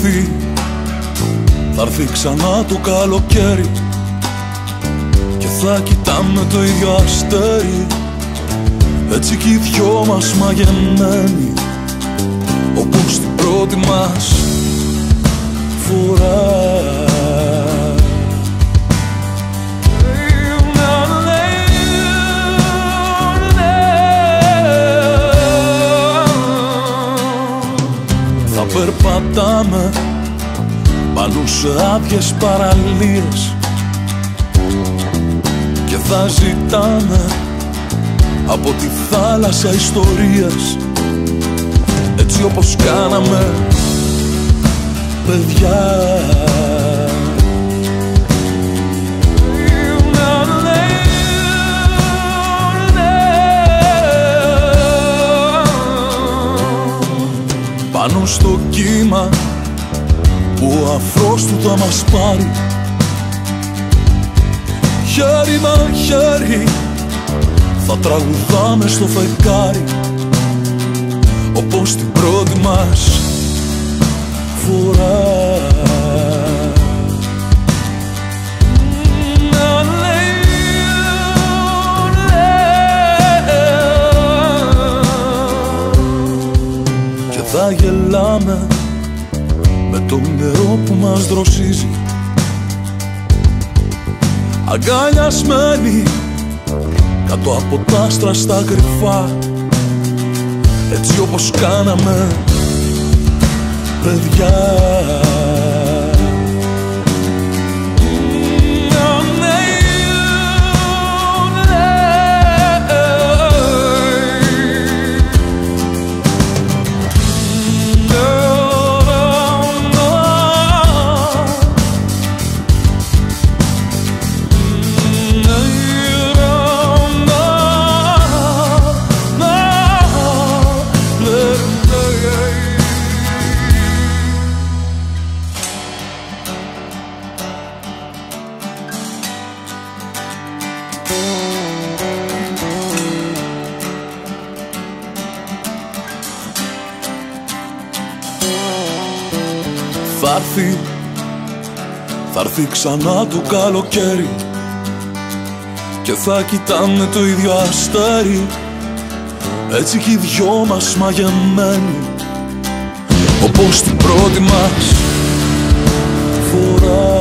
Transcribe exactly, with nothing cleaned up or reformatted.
έρθει, θα έρθει ξανά το καλοκαίρι και θα κοιτάμε το ίδιο αστέρι, έτσι κι οι δυο μας μαγεμένοι, όπως την πρώτη μας φορά. Θα περπατάμε πάνω σε άδειες παραλίες και θα ζητάμε από τη θάλασσα ιστορίες, έτσι όπως κάναμε παιδιά. Πάνω στο κύμα που ο αφρός του θα μας πάρει, χέρι με χέρι θα τραγουδάμε στο φεγγάρι, όπως την πρώτη μας φορά. Και θα γελάμε με το νερό που μας δροσίζει, αγκαλιασμένοι κάτω από τα άστρα στα κρυφά, έτσι όπως κάναμε παιδιά. Θα έρθει, θα έρθει ξανά το καλοκαίρι και θα κοιτάμε το ίδιο αστέρι, έτσι κι οι δυο μας μαγεμένοι, όπως την πρώτη μας φορά.